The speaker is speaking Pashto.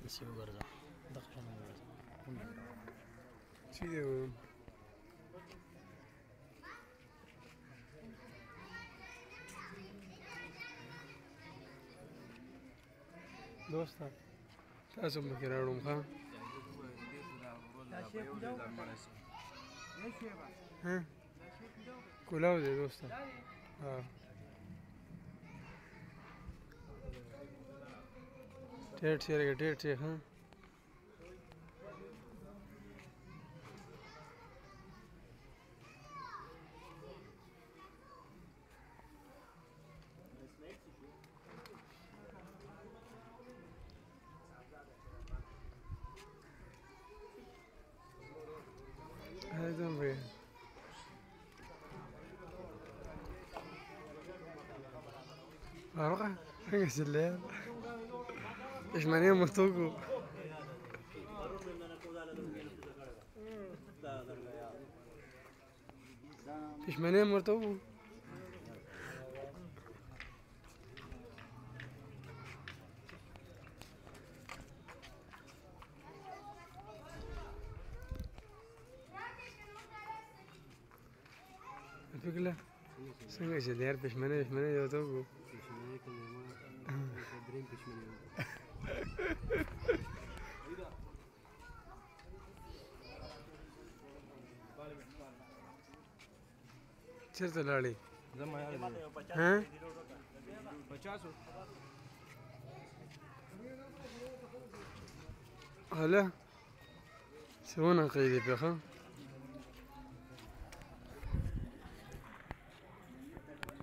داسې وګرځه دغه شان وګرځه چې دی ویم دوسته تاسو هم پکې راوړم ښه کولاو دی دوسته ټیټ شي لږ ټیټ شي ښه Aydan buraya. Arka, hangisi le? İşmaniye muhtuku. İşmaniye muhtuku. Pekala, څنګه چې دیار پښمنه یو ته وګو پښمنه کومه ما دریم پښمنه چیرته لاړې ها 50 هلا څونه قیدې په ښه